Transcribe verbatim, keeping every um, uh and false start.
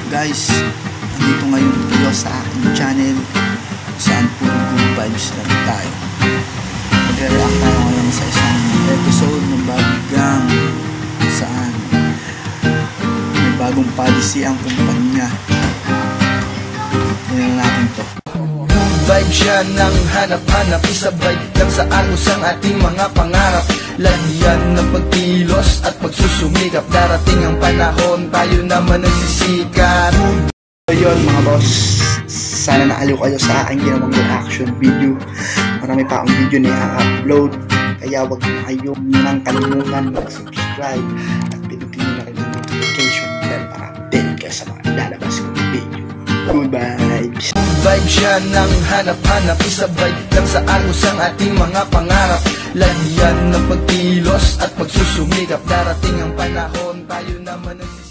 Guys, nandito ngayon kayo sa aking channel saan puro good vibes lang tayo. Magre-react tayo ngayon sa isang episode ng bagang saan may bagong policy ang kumpanya. Tingnan natin to. Good vibe siya ng hanap-hanap, isabay lang sa agos ang ating mga pangarap. Lagyan ng pagkilos at pagsusumikap, darating ang panahon tayo naman nagsisikat. So yun mga boss, sana naaliw kayo sa aking ginawang reaction video. Marami pa akong video na i-upload, kaya wag na kayong nang kalimutan mag-subscribe at pinutin nyo na rin yung notification bell para update kayo sa mga lalabas kong video. Good vibes! Good vibe siya ng hanap-hanap, isabay lang sa agos ang ating mga pangarap. Lagyan ng pagkilos at pagsusumikap, darating ang panahon tayo naman nagsisikat.